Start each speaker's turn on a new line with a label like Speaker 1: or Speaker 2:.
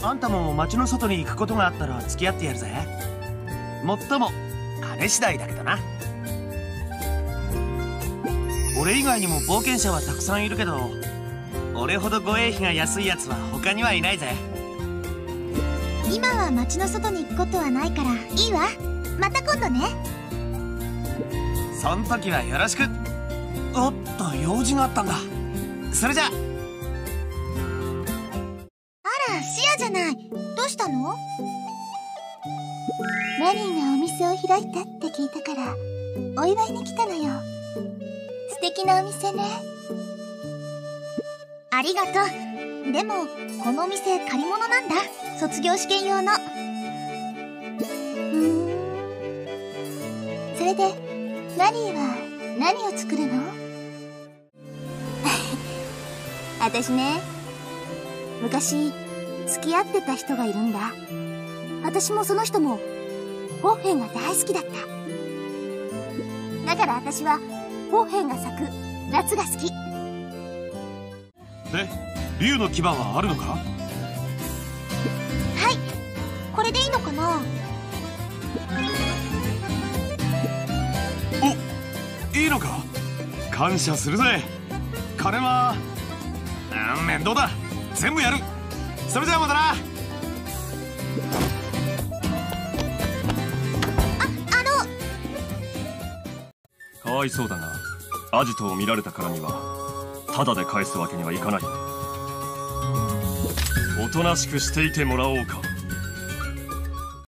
Speaker 1: あんたも町の外に行くことがあったら付き合ってやるぜ。もっとも金次第だけどな。俺以外にも冒険者はたくさんいるけど、俺ほど護衛費が安いやつは他にはいないぜ。
Speaker 2: 今は町の外に行くことはないからいいわ。また今度ね。
Speaker 1: そん時はよろしく。おっと、用事があったんだ。それじゃあ。
Speaker 2: あら、シアじゃない。どうしたの？マリーがお店を開いたって聞いたからお祝いに来たのよ。素敵なお店ね。ありがとう。でもこのお店借り物なんだ。卒業試験用の。それでマリーは何を作るの？私ね、昔付き合ってた人がいるんだ。私もその人もホッヘンが大好きだった。だから私はホッヘンが咲く夏が好き。
Speaker 1: で、竜の牙はあるのか？
Speaker 2: はい、これでいいのかな？
Speaker 1: お、いいのか？感謝するぜ。金は面倒だ。全部やる。それじゃあまたな。
Speaker 3: かわいそうだが、アジトを見られたからにはタダで返すわけにはいかない。おとなしくしていてもらおうか。